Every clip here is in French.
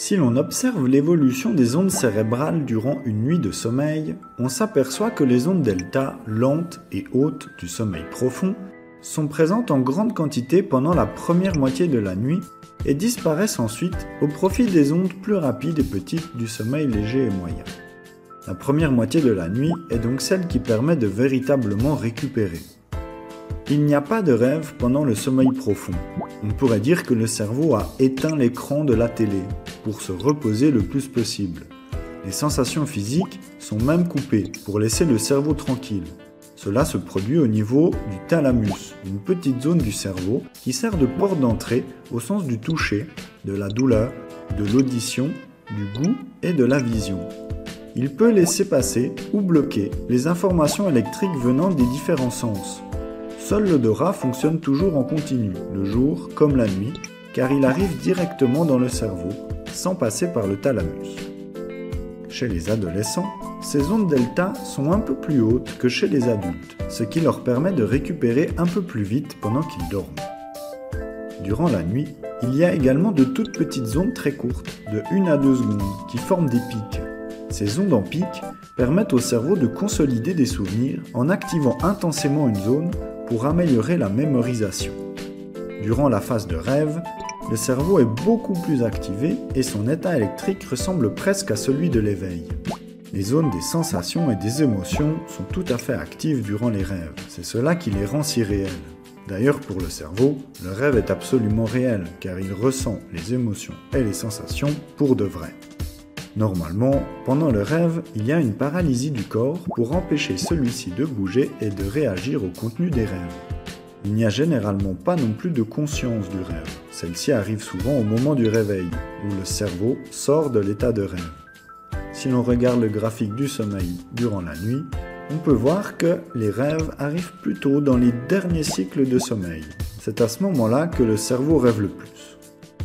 Si l'on observe l'évolution des ondes cérébrales durant une nuit de sommeil, on s'aperçoit que les ondes delta, lentes et hautes du sommeil profond, sont présentes en grande quantité pendant la première moitié de la nuit et disparaissent ensuite au profit des ondes plus rapides et petites du sommeil léger et moyen. La première moitié de la nuit est donc celle qui permet de véritablement récupérer. Il n'y a pas de rêve pendant le sommeil profond. On pourrait dire que le cerveau a éteint l'écran de la télé pour se reposer le plus possible. Les sensations physiques sont même coupées pour laisser le cerveau tranquille. Cela se produit au niveau du thalamus, une petite zone du cerveau qui sert de porte d'entrée au sens du toucher, de la douleur, de l'audition, du goût et de la vision. Il peut laisser passer ou bloquer les informations électriques venant des différents sens. Seul l'odorat fonctionne toujours en continu, le jour comme la nuit, car il arrive directement dans le cerveau, sans passer par le thalamus. Chez les adolescents, ces ondes delta sont un peu plus hautes que chez les adultes, ce qui leur permet de récupérer un peu plus vite pendant qu'ils dorment. Durant la nuit, il y a également de toutes petites ondes très courtes, de 1 à 2 secondes, qui forment des pics. Ces ondes en pic permettent au cerveau de consolider des souvenirs en activant intensément une zone pour améliorer la mémorisation. Durant la phase de rêve, le cerveau est beaucoup plus activé et son état électrique ressemble presque à celui de l'éveil. Les zones des sensations et des émotions sont tout à fait actives durant les rêves. C'est cela qui les rend si réels. D'ailleurs, pour le cerveau, le rêve est absolument réel car il ressent les émotions et les sensations pour de vrai. Normalement, pendant le rêve, il y a une paralysie du corps pour empêcher celui-ci de bouger et de réagir au contenu des rêves. Il n'y a généralement pas non plus de conscience du rêve. Celle-ci arrive souvent au moment du réveil, où le cerveau sort de l'état de rêve. Si l'on regarde le graphique du sommeil durant la nuit, on peut voir que les rêves arrivent plutôt dans les derniers cycles de sommeil. C'est à ce moment-là que le cerveau rêve le plus.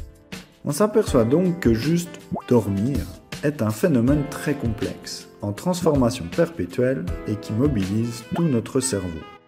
On s'aperçoit donc que juste dormir est un phénomène très complexe, en transformation perpétuelle et qui mobilise tout notre cerveau.